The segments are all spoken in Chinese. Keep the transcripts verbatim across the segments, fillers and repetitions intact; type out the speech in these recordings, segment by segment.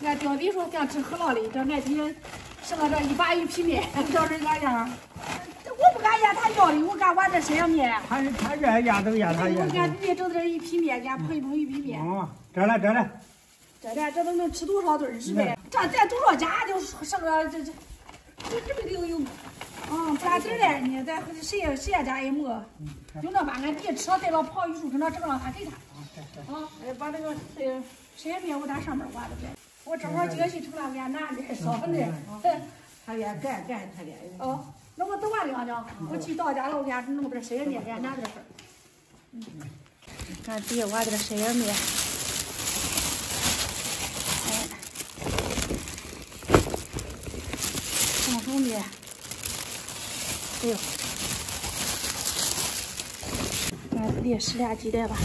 俺表弟说想吃饸饹的，这俺弟剩了这一把鱼皮面，叫人咋样？我不敢压他要的，我敢挖这山药面。 他他这压都压他压。 我俺弟整这鱼皮面，给俺碰一碰鱼皮面。 哦，这来这来。 这点这都能吃多少顿是呗？这咱多少家就剩了这这，这这么就有。嗯，不然点嘞，你咱谁也谁也家也没，就那把俺弟吃了带了泡榆树跟那这个让他给他。啊，把这个这山药面我在上面挖的呗。我正好今个去成了，给俺拿点烧的， 他给俺干干他给。 哦，那我等完两张，我去到家了，我给俺弄点山药面，给俺拿点份。嗯，俺弟挖点山药面。哎，红薯面。哎呦，俺弟十俩鸡蛋吧。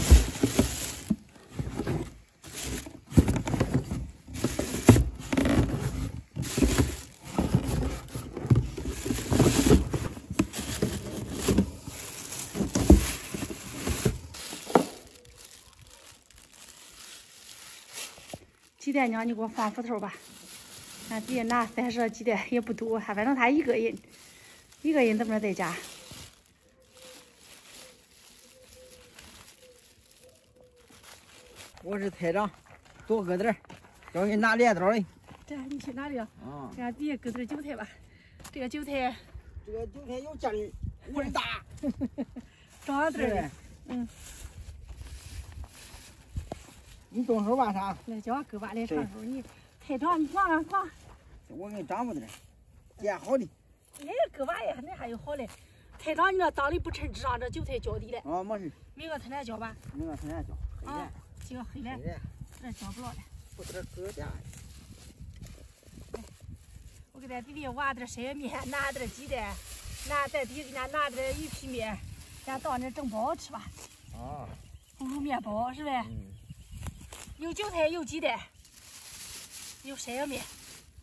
鸡蛋娘，你给我放斧头吧。俺弟拿三十个鸡蛋也不多，反正他一个人，一个人怎么在家？ 我是台长，多搁点儿，要给你拿镰刀的。 这你去哪里啊？ 啊， 给俺弟搁点韭菜吧。这个韭菜， 这个韭菜有劲儿，味儿大， 长点儿的。嗯。 你动手吧，啥？ 来，叫俺哥把来长手，你太长，你放上放。 我给你长不点，剪好的。 哎，哥把呀，那还有好嘞。太长，你那当的不称直上，这韭菜浇地嘞。 啊，没事。 明个太难浇吧？ 明个太难浇。 啊，这个黑嘞，这浇不了嘞。 不得搁家。 我给咱弟弟挖点山药面，拿点鸡蛋，拿咱弟给俺拿点鱼皮面，咱当着整包吃吧。 啊。 红薯面包是呗？ 嗯。 有韭菜，有鸡蛋，有山药面。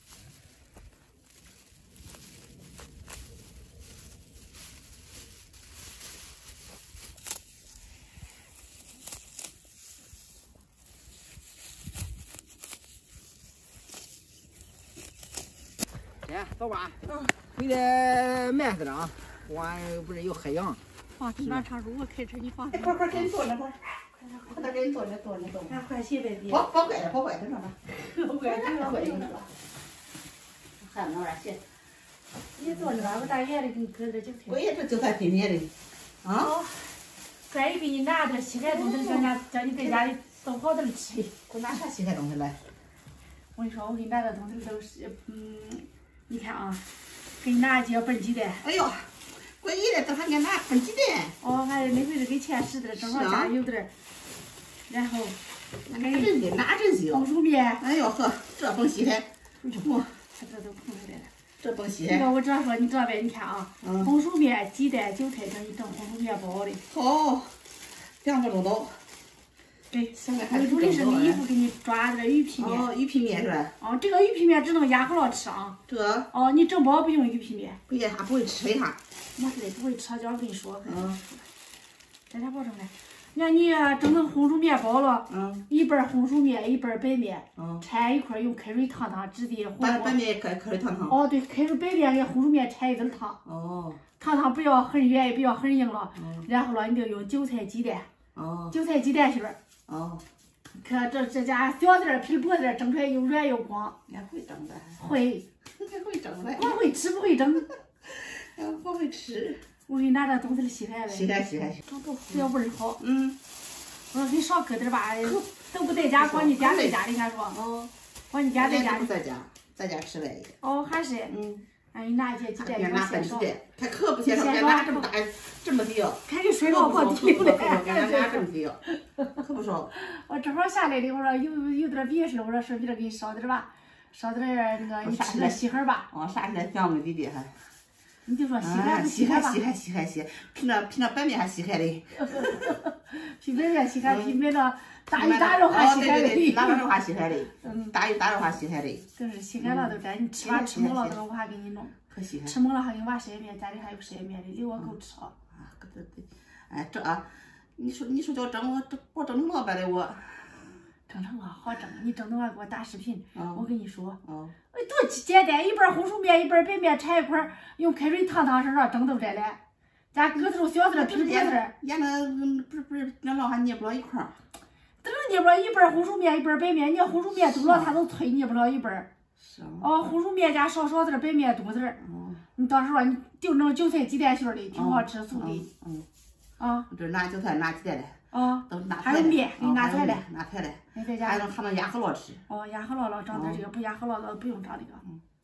行，走吧。 嗯。 回来慢点啊，晚不是有黑羊。 放这那长肉，我开车你放。 哎，快快给你坐那会儿。快点给你坐那坐那坐。 俺快去呗，弟。 跑跑快点，跑快点，上吧。 跑快点， 快点。还有那玩意儿些。 你坐那吧，我大院里给你搁点韭菜。 我也这韭菜皮面的。啊。 咱也给你拿点稀罕东西，叫你叫你在家里都好点吃。 给我拿啥稀罕东西来？ 我跟你说，我给你拿的东西都是，嗯，你看啊，给你拿几个笨鸡蛋。 哎呦，过一来都还给拿笨鸡蛋。 哦，还那回是给钱使的，正好家有点儿。然后， 哪真的，哪真行。 红薯面。 哎呦呵，这甭稀罕。 我，这这都碰出来了。 这甭稀这罕。 个我这样说，你这边你看啊， 嗯、 红薯面、鸡蛋、韭菜，这一整红薯面包的。 好，两个钟头。 对， 现在还主的是你衣服给你抓点鱼皮面。 哦，鱼皮面是吧？ 哦，这个鱼皮面只能压饸饹吃啊。 这。 哦，你整包不用鱼皮面。 不也还不会吃一下。 没事的，不会吃，叫我跟你说。 嗯。 这咋保证嘞？你看你整成红薯面包了， 嗯， 一半红薯面，一半白面， 嗯， 掺一块，用开水烫烫，直接和。 白白面开开水烫烫。 哦，对，开水白面跟红薯面掺一阵烫。 哦。 烫烫不要很软，也不要很硬了。 嗯。 然后了，你就用韭菜鸡蛋。 哦。 韭菜鸡蛋馅儿。 哦。 可这这家小点儿皮薄点儿，蒸出来又软又光。 俺会蒸的。 会。 俺会蒸的。 光会吃不会蒸。 俺不会吃。 我给你拿点东西来稀罕呗。 稀罕稀罕稀罕。都只要味儿好。 嗯。 我说给你少搁点吧，都不在家，光你家在家里，俺说。哦。光你家在家。 不在家，在家吃来。 哦，还是。 嗯。 哎，你拿一些鸡蛋， 别拿笨鸡蛋，他可不嫌少，别拿这么大，这么低。 看你水老跑地了， 别拿这么低，可不少。 我正好下来的，我说有有点别事，我说顺便给你烧点吧，烧点那个你吃点稀罕吧。 哦，啥起来香味弟弟还。 你就说稀罕不稀罕吧？ 稀罕稀罕稀罕，比那比那白面还稀罕嘞。 比白面稀罕，比那个大鱼大肉还稀罕嘞。 大鱼肉还稀罕嘞。嗯。大鱼大肉还稀罕嘞。 真是稀罕了都该，你吃完吃猛了都我还给你弄。 可稀罕。 吃猛了还给你挖山药面，家里还有山药面的，留我够吃。啊， 对对对，哎这啊，你说你说叫蒸我这我蒸成老板的我。 蒸成了好蒸，你蒸的话给我打视频，我跟你说， 哦， 哎，多简单，一半红薯面，一半白面掺一块儿，用开水烫烫上上蒸都这嘞。咱搁这种小子的皮果子， 腌的不是不是，那老还捏不了一块儿。 怎么捏不了一半红薯面，一半白面？你要红薯面多了，它都脆，捏不了一半儿。 是啊。 哦，红薯面加少少点白面多点儿。哦。你到时候你订成韭菜鸡蛋馅的，挺好吃，素的。嗯。啊。这拿韭菜拿鸡蛋的。啊。都拿菜的。还有面，给你拿菜的。拿菜的。还能还能压饸饹吃。哦，压饸饹了，长点这个；不压饸饹了，不用长这个。嗯。